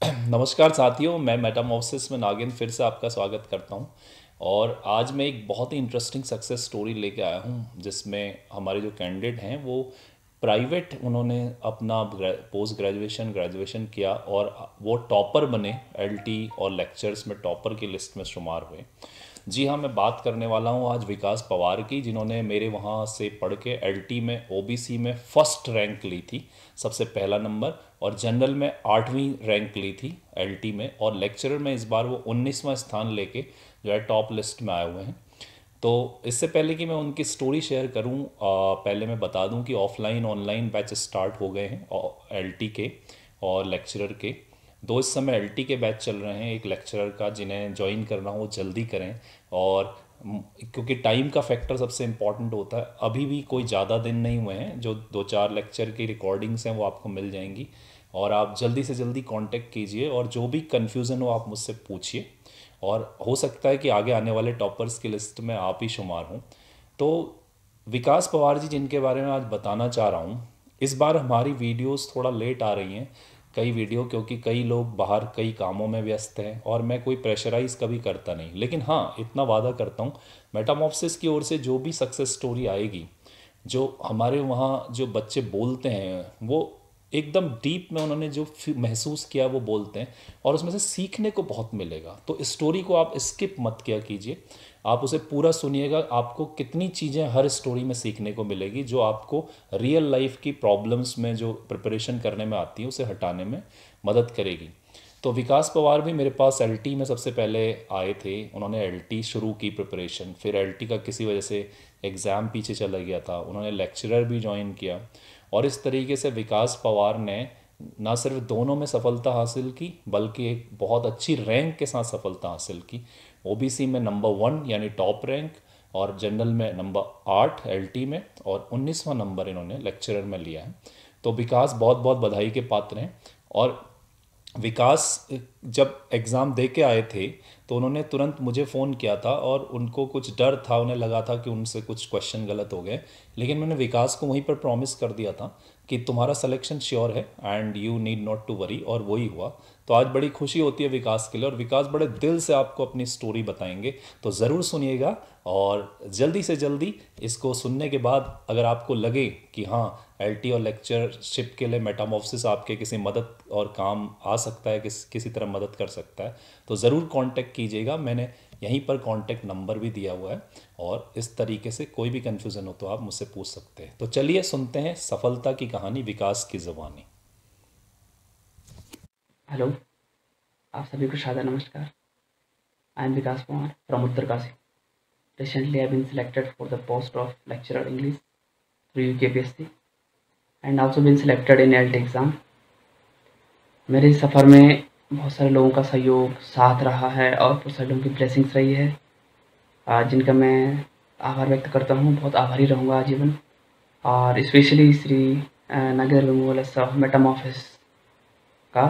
नमस्कार साथियों, मैं मेटामॉर्फोसिस में नागिन फिर से आपका स्वागत करता हूं। और आज मैं एक बहुत ही इंटरेस्टिंग सक्सेस स्टोरी लेके आया हूं जिसमें हमारे जो कैंडिडेट हैं वो प्राइवेट उन्होंने अपना पोस्ट ग्रेजुएशन ग्रेजुएशन किया और वो टॉपर बने। एलटी और लेक्चर्स में टॉपर की लिस्ट में शुमार हुए। जी हाँ, मैं बात करने वाला हूँ आज विकास पवार की, जिन्होंने मेरे वहाँ से पढ़ के एलटी में ओबीसी में फर्स्ट रैंक ली थी, सबसे पहला नंबर, और जनरल में 8वीं रैंक ली थी एलटी में, और लेक्चरर में इस बार वो 19वां स्थान लेके जो है टॉप लिस्ट में आए हुए हैं। तो इससे पहले कि मैं उनकी स्टोरी शेयर करूं, पहले मैं बता दूं कि ऑफलाइन ऑनलाइन बैच स्टार्ट हो गए हैं एलटी के और लेक्चरर के। दो इस समय एलटी के बैच चल रहे हैं, एक लेक्चरर का। जिन्हें ज्वाइन करना हो जल्दी करें। और क्योंकि टाइम का फैक्टर सबसे इम्पॉर्टेंट होता है, अभी भी कोई ज़्यादा दिन नहीं हुए हैं, जो 2-4 लेक्चर की रिकॉर्डिंग्स हैं वो आपको मिल जाएंगी। और आप जल्दी से जल्दी कांटेक्ट कीजिए और जो भी कन्फ्यूज़न हो आप मुझसे पूछिए, और हो सकता है कि आगे आने वाले टॉपर्स की लिस्ट में आप ही शुमार हों। तो विकास पवार जी, जिनके बारे में आज बताना चाह रहा हूँ, इस बार हमारी वीडियोस थोड़ा लेट आ रही हैं, कई वीडियो, क्योंकि कई लोग बाहर कई कामों में व्यस्त हैं और मैं कोई प्रेशराइज कभी करता नहीं। लेकिन हाँ, इतना वादा करता हूँ, मेटामॉर्फोसिस की ओर से जो भी सक्सेस स्टोरी आएगी, जो हमारे वहाँ जो बच्चे बोलते हैं वो एकदम डीप में उन्होंने जो महसूस किया वो बोलते हैं, और उसमें से सीखने को बहुत मिलेगा। तो इस स्टोरी को आप स्किप मत किया कीजिए, आप उसे पूरा सुनिएगा। आपको कितनी चीज़ें हर स्टोरी में सीखने को मिलेगी जो आपको रियल लाइफ की प्रॉब्लम्स में जो प्रिपरेशन करने में आती है उसे हटाने में मदद करेगी। तो विकास पवार भी मेरे पास एलटी में सबसे पहले आए थे। उन्होंने एलटी शुरू की प्रिपरेशन, फिर एलटी का किसी वजह से एग्ज़ाम पीछे चला गया था, उन्होंने लेक्चरर भी ज्वाइन किया। और इस तरीके से विकास पवार ने ना सिर्फ दोनों में सफलता हासिल की, बल्कि एक बहुत अच्छी रैंक के साथ सफलता हासिल की। ओबीसी में नंबर 1 यानी टॉप रैंक, और जनरल में नंबर 8 एलटी में, और 19वां नंबर इन्होंने लेक्चरर में लिया है। तो विकास बहुत बहुत बधाई के पात्र हैं। और विकास जब एग्ज़ाम दे के आए थे तो उन्होंने तुरंत मुझे फ़ोन किया था, और उनको कुछ डर था, उन्हें लगा था कि उनसे कुछ क्वेश्चन गलत हो गए। लेकिन मैंने विकास को वहीं पर प्रॉमिस कर दिया था कि तुम्हारा सिलेक्शन श्योर है and you need not to worry, और वही हुआ। तो आज बड़ी खुशी होती है विकास के लिए, और विकास बड़े दिल से आपको अपनी स्टोरी बताएंगे। तो ज़रूर सुनिएगा, और जल्दी से जल्दी इसको सुनने के बाद अगर आपको लगे कि हाँ, एलटी और लेक्चरशिप के लिए मेटामॉर्फोसिस आपके किसी मदद और काम आ सकता है, किसी तरह मदद कर सकता है, तो ज़रूर कांटेक्ट कीजिएगा। मैंने यहीं पर कांटेक्ट नंबर भी दिया हुआ है, और इस तरीके से कोई भी कन्फ्यूज़न हो तो आप मुझसे पूछ सकते हैं। तो चलिए सुनते हैं सफलता की कहानी विकास की ज़ुबानी। हेलो, आप सभी को सादर नमस्कार। I am Vikas Kumar from Uttarkashi. Recently, I have been selected for the post of lecturer English through UKPSC and also been selected in LT exam. मेरे इस सफ़र में बहुत सारे लोगों का सहयोग साथ रहा है और बहुत सारे लोगों की ब्लेसिंग्स रही है, जिनका मैं आभार व्यक्त करता हूँ। बहुत आभारी रहूँगा आजीवन। और स्पेशली श्री नागेंद्र वेंगुगोला साहब मेटामॉर्फोसिस का।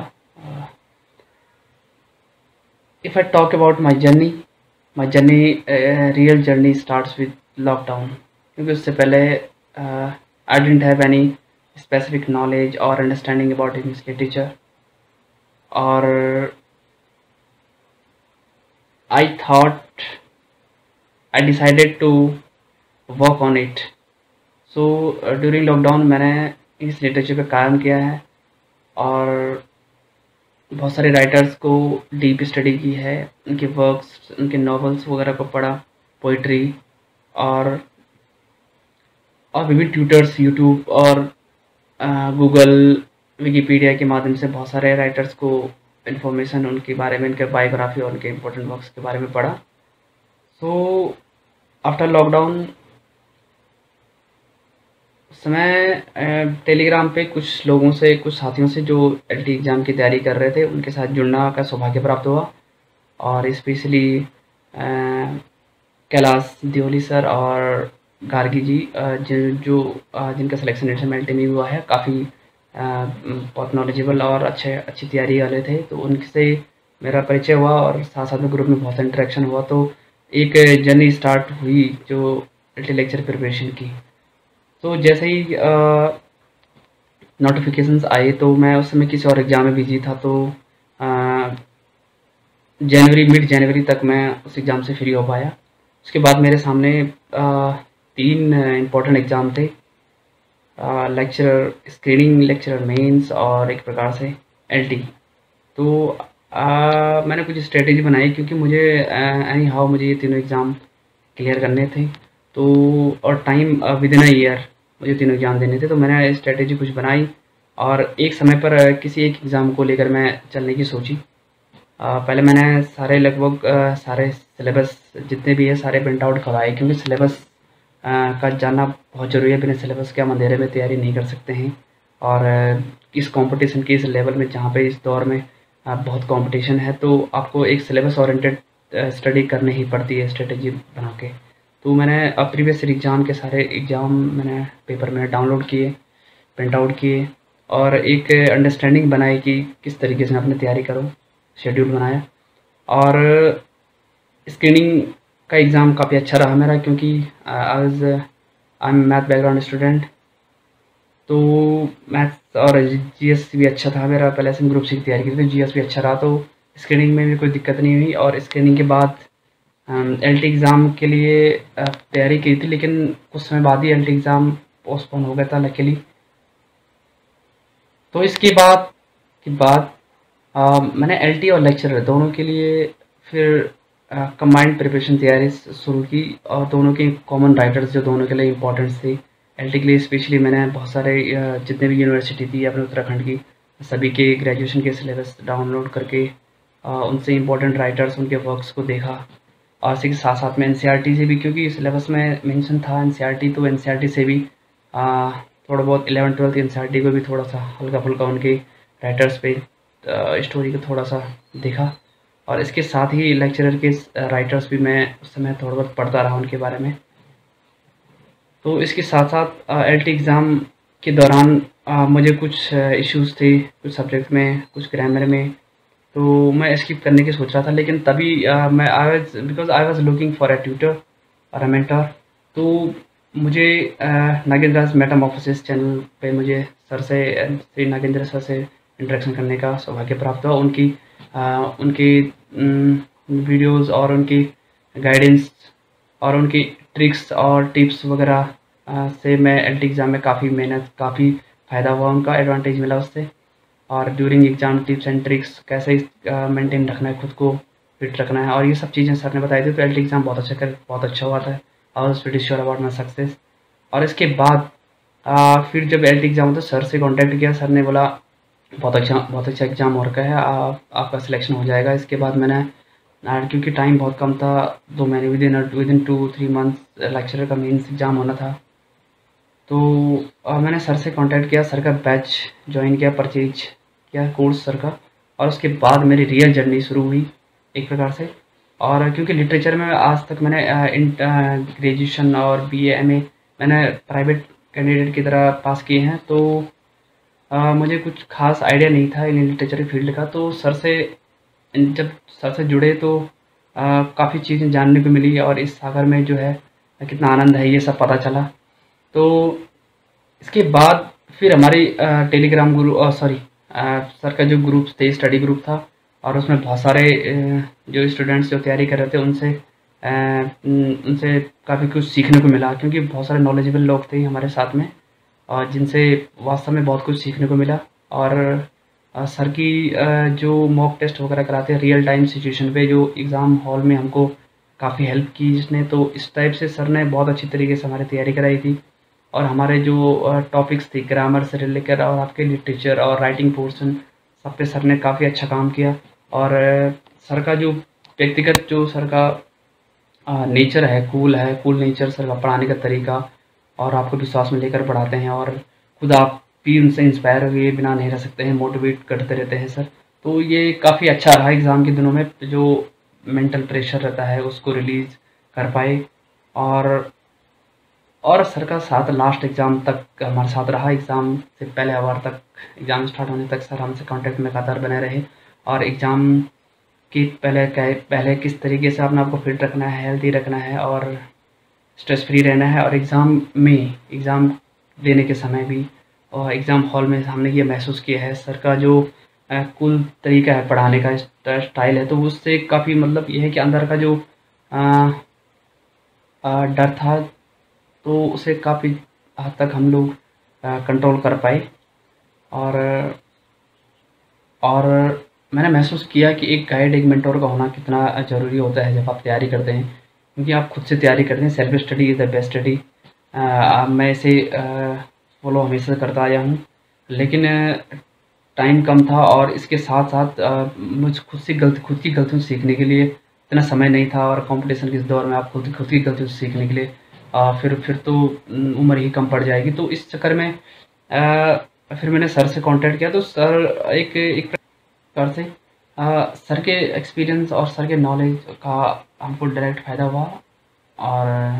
If I talk about my journey, real journey starts with lockdown, क्योंकि उससे पहले I didn't have any specific knowledge or understanding about English literature, और I thought I decided to work on it. So during lockdown मैंने English literature पे काम किया है, और बहुत सारे राइटर्स को डीप स्टडी की है, उनके वर्क्स, उनके नॉवेल्स वगैरह को पढ़ा, पोइट्री, और विभिन्न ट्यूटर्स यूट्यूब और गूगल, विकिपीडिया के माध्यम से बहुत सारे राइटर्स को इन्फॉर्मेशन उनके बारे में, उनके बायोग्राफी और उनके इम्पोर्टेंट वर्क्स के बारे में पढ़ा। सो आफ्टर लॉकडाउन उस समय टेलीग्राम पे कुछ लोगों से, कुछ साथियों से जो एलटी एग्ज़ाम की तैयारी कर रहे थे, उनके साथ जुड़ना का सौभाग्य प्राप्त हुआ। और स्पेशली कैलाश दियोली सर और गार्गी जी, जिनका सिलेक्शन इस समय एलटी में हुआ है, काफ़ी बहुत नॉलेजेबल और अच्छी तैयारी वाले थे। तो उनसे मेरा परिचय हुआ और साथ साथ में ग्रुप में बहुत इंटरेक्शन हुआ। तो एक जर्नी स्टार्ट हुई जो एलटी लेक्चर प्रिपरेशन की। तो जैसे ही नोटिफिकेशंस आए तो मैं उस समय किसी और एग्ज़ाम में बिजी था, तो जनवरी, मिड जनवरी तक मैं उस एग्ज़ाम से फ्री हो पाया। उसके बाद मेरे सामने 3 इम्पोर्टेंट एग्ज़ाम थे, लेक्चरर स्क्रीनिंग, लेक्चरर मेंस और एक प्रकार से एलटी। तो मैंने कुछ स्ट्रेटेजी बनाई क्योंकि मुझे एनी हाउ मुझे ये तीनों एग्ज़ाम क्लियर करने थे। तो और time within a year मुझे तीनों एग्ज़ाम देने थे, तो मैंने स्ट्रेटेजी कुछ बनाई और एक समय पर किसी एक एग्ज़ाम को लेकर मैं चलने की सोची। पहले मैंने सारे लगभग सारे सिलेबस जितने भी है सारे प्रिंट आउट करवाए, क्योंकि सिलेबस का जानना बहुत ज़रूरी है। बिना सिलेबस के हम अंधेरे में तैयारी नहीं कर सकते हैं। और इस कंपटीशन के इस लेवल में जहाँ पे इस दौर में बहुत कंपटीशन है, तो आपको एक सिलेबस ओरिएंटेड स्टडी करनी ही पड़ती है स्ट्रेटेजी बना के। तो मैंने प्रीवियस ईयर एग्ज़ाम के सारे एग्ज़ाम मैंने पेपर में डाउनलोड किए, प्रिंट आउट किए और एक अंडरस्टैंडिंग बनाई कि किस तरीके से मैं अपनी तैयारी करूँ, शेड्यूल बनाया। और स्क्रीनिंग का एग्ज़ाम काफ़ी अच्छा रहा मेरा, क्योंकि I am math background student. तो मैथ्स और जीएस भी अच्छा था मेरा, पहले से ग्रुप सी की तैयारी की थी, जीएस भी अच्छा रहा, तो स्क्रीनिंग में भी कोई दिक्कत नहीं हुई। और स्क्रीनिंग के बाद एलटी एग्ज़ाम के लिए तैयारी की थी, लेकिन कुछ समय बाद ही एलटी एग्ज़ाम पोस्टपोन हो गया था लकीली। तो इसके बाद मैंने एलटी और लेक्चरर दोनों के लिए फिर कंबाइंड प्रिपरेशन तैयारी शुरू की, और दोनों के कॉमन राइटर्स जो दोनों के लिए इम्पोर्टेंट थे। एलटी के लिए स्पेशली मैंने बहुत सारे जितने भी यूनिवर्सिटी थी अपने उत्तराखंड की, सभी के ग्रेजुएशन के सिलेबस डाउनलोड करके उनसे इम्पोर्टेंट राइटर्स उनके वर्क्स को देखा। और इसी के साथ साथ में एनसीईआरटी से भी, क्योंकि सिलेबस में मेंशन था एनसीईआरटी, तो एनसीईआरटी से भी थोड़ा बहुत 11th-12th एनसीईआरटी को भी थोड़ा सा हल्का फुल्का उनके राइटर्स पे स्टोरी को थोड़ा सा देखा। और इसके साथ ही लेक्चरर के राइटर्स भी मैं उस समय थोड़ा बहुत पढ़ता रहा उनके बारे में। तो इसके साथ साथ एलटी एग्ज़ाम के दौरान मुझे कुछ इश्यूज़ थे, कुछ सब्जेक्ट में, कुछ ग्रामर में, तो मैं स्किप करने की सोच रहा था। लेकिन तभी मैं because I was looking for a tutor और अ मेंटर। तो मुझे नागेंद्र दास मेटामॉर्फोसिस चैनल पे मुझे सर से श्री नागेंद्र सर से इंटरेक्शन करने का सौभाग्य प्राप्त हुआ। उनकी वीडियोस और उनकी गाइडेंस और उनकी ट्रिक्स और टिप्स वगैरह से मैं एलटी एग्ज़ाम में काफ़ी मेहनत, काफ़ी फ़ायदा हुआ, उनका एडवांटेज मिला उससे। और during exam tips and tricks कैसे मेंटेन रखना है, खुद को फिट रखना है, और ये सब चीज़ें सर ने बताई थी। तो एलटी एग्ज़ाम बहुत अच्छा हुआ था। I was pretty sure about my success. और इसके बाद फिर जब एलटी एग्ज़ाम हुआ तो सर से कांटेक्ट किया। सर ने बोला बहुत अच्छा एग्ज़ाम हो रखा है, आपका सिलेक्शन हो जाएगा। इसके बाद मैंने क्योंकि टाइम बहुत कम था, 2 महीने, विदिन 2-3 मंथ्स लेक्चरर का मेंस एग्ज़ाम होना था। तो मैंने सर से कांटेक्ट किया, सर का बैच ज्वाइन किया, परचेज किया कोर्स सर का। और उसके बाद मेरी रियल जर्नी शुरू हुई एक प्रकार से। और क्योंकि लिटरेचर में आज तक मैंने ग्रेजुएशन और बीए एमए मैंने प्राइवेट कैंडिडेट की तरह पास किए हैं, तो मुझे कुछ खास आइडिया नहीं था इन लिटरेचर फील्ड का। तो जब सर से जुड़े तो काफ़ी चीज़ें जानने को मिली, और इस सागर में जो है कितना आनंद है ये सब पता चला। तो इसके बाद फिर हमारी टेलीग्राम सर का जो ग्रुप थे, स्टडी ग्रुप था, और उसमें बहुत सारे जो स्टूडेंट्स जो तैयारी कर रहे थे उनसे काफ़ी कुछ सीखने को मिला, क्योंकि बहुत सारे नॉलेजेबल लोग थे हमारे साथ में, और जिनसे वास्तव में बहुत कुछ सीखने को मिला। और सर की जो मॉक टेस्ट वगैरह कराते हैं रियल टाइम सिचुएशन पे, जो एग्ज़ाम हॉल में हमको काफ़ी हेल्प की जिसने, तो इस टाइप से सर ने बहुत अच्छी तरीके से हमारी तैयारी कराई थी। और हमारे जो टॉपिक्स थे ग्रामर से लेकर और आपके लिटरेचर और राइटिंग पोर्शन, सब पे सर ने काफ़ी अच्छा काम किया। और सर का जो व्यक्तिगत जो सर का नेचर है, कूल नेचर सर का, पढ़ाने का तरीका, और आपको विश्वास में लेकर पढ़ाते हैं, और खुद आप भी उनसे इंस्पायर हुए बिना नहीं रह सकते हैं, मोटिवेट करते रहते हैं सर। तो ये काफ़ी अच्छा रहा एग्ज़ाम के दिनों में, जो मेंटल प्रेशर रहता है उसको रिलीज़ कर पाए। और सर का साथ लास्ट एग्ज़ाम तक हमारे साथ रहा, एग्ज़ाम से पहले आवर तक, एग्ज़ाम स्टार्ट होने तक सर हमसे कांटेक्ट में लगातार बने रहे। और एग्ज़ाम की पहले किस तरीके से अपने आप को फिट रखना है, हेल्दी रखना है, और स्ट्रेस फ्री रहना है, और एग्ज़ाम देने के समय भी, और एग्ज़ाम हॉल में हमने ये महसूस किया है सर का जो कूल तरीका है पढ़ाने का, स्टाइल है, तो उससे काफ़ी मतलब ये है कि अंदर का जो डर था तो उसे काफ़ी हद तक हम लोग कंट्रोल कर पाए। और और मैंने महसूस किया कि एक गाइड, एक मेंटर का होना कितना ज़रूरी होता है जब आप तैयारी करते हैं, क्योंकि आप खुद से तैयारी करते हैं। Self study is the best study. मैं इसे फॉलो हमेशा करता आया हूँ, लेकिन टाइम कम था और इसके साथ साथ मुझ खुद की गलतियों से सीखने के लिए इतना समय नहीं था। और कंपटीशन के इस दौर में आप खुद की गलतियों से सीखने के लिए फिर तो उम्र ही कम पड़ जाएगी। तो इस चक्कर में फिर मैंने सर से कांटेक्ट किया, तो सर एक प्रकार से सर के एक्सपीरियंस और सर के नॉलेज का हमको डायरेक्ट फ़ायदा हुआ। और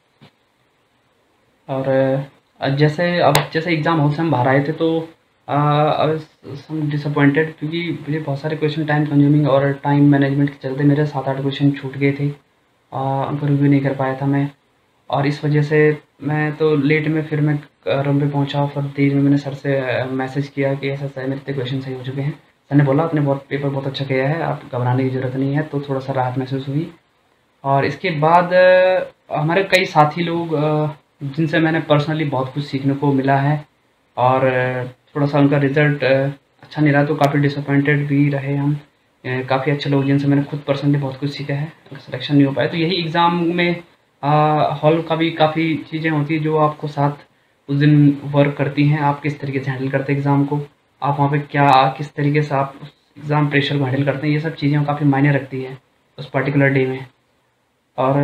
जैसे एग्ज़ाम हॉल से हम बाहर आए थे तो आई वाज़ सम डिसअपॉइंटेड, क्योंकि मुझे बहुत सारे क्वेश्चन टाइम कंज्यूमिंग और टाइम मैनेजमेंट के चलते मेरे 7-8 क्वेश्चन छूट गए थे। उनको रिव्यू नहीं कर पाया था मैं, और इस वजह से मैं तो लेट में फिर मैं रूम पे पहुंचा। फिर देर में मैंने सर से मैसेज किया कि ऐसा सर मेरे इतने क्वेश्चन सही हो चुके हैं। सर ने बोला आपने पेपर बहुत अच्छा किया है, आप घबराने की ज़रूरत नहीं है। तो थोड़ा सा राहत महसूस हुई। और इसके बाद हमारे कई साथी लोग जिनसे मैंने पर्सनली बहुत कुछ सीखने को मिला है। और थोड़ा सा उनका रिज़ल्ट अच्छा नहीं रहा तो काफ़ी डिसअपॉइंटेड भी रहे हम। काफ़ी अच्छे लोग जिनसे मैंने खुद पर्सनली बहुत कुछ सीखा है, सिलेक्शन नहीं हो पाया। तो यही एग्ज़ाम में हॉल का भी काफ़ी चीज़ें होती हैं जो आपको साथ उस दिन वर्क करती हैं। आप किस तरीके से हैंडल करते हैं एग्ज़ाम को, आप वहाँ पे क्या किस तरीके से आप उस एग्ज़ाम प्रेशर को हैंडल करते हैं, ये सब चीज़ें काफ़ी मायने रखती है उस पर्टिकुलर डे में। और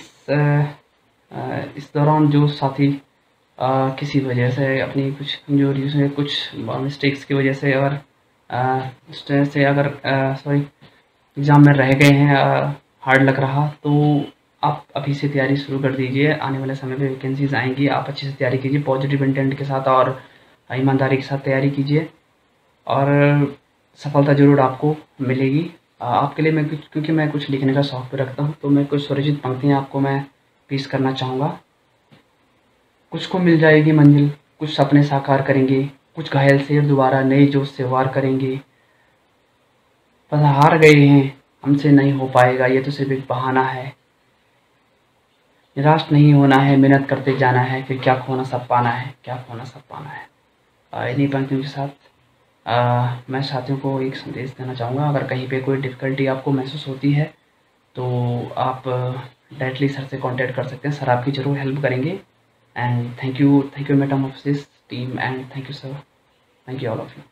इस दौरान जो साथी किसी वजह से अपनी कुछ कमजोरियों से, कुछ मिस्टेक्स की वजह से, अगर उस तरह से अगर सॉरी एग्ज़ाम में रह गए हैं, हार्ड लग रहा, तो आप अभी से तैयारी शुरू कर दीजिए। आने वाले समय पे वैकेंसीज़ आएंगी, आप अच्छे से तैयारी कीजिए, पॉजिटिव इंटेंट के साथ और ईमानदारी के साथ तैयारी कीजिए, और सफलता ज़रूर आपको मिलेगी। आपके लिए मैं कुछ, क्योंकि मैं कुछ लिखने का शौक़ भी रखता हूँ, तो मैं कुछ स्वरचित पंक्तियाँ आपको मैं पेश करना चाहूँगा। कुछ को मिल जाएगी मंजिल, कुछ सपने साकार करेंगे, कुछ घायल शेर दोबारा नए जोश से वार करेंगे। बस हार गए हैं, हमसे नहीं हो पाएगा, ये तो सिर्फ एक बहाना है। निराश नहीं होना है, मेहनत करते जाना है, फिर क्या खोना सब पाना है, क्या खोना सब पाना है। इन्हीं पंक्तियों के साथ मैं साथियों को एक संदेश देना चाहूँगा। अगर कहीं पे कोई डिफ़िकल्टी आपको महसूस होती है तो आप डायरेक्टली सर से कांटेक्ट कर सकते हैं, सर आपकी ज़रूर हेल्प करेंगे। And thank you Metamorphosis team, and thank you sir, thank you all of you.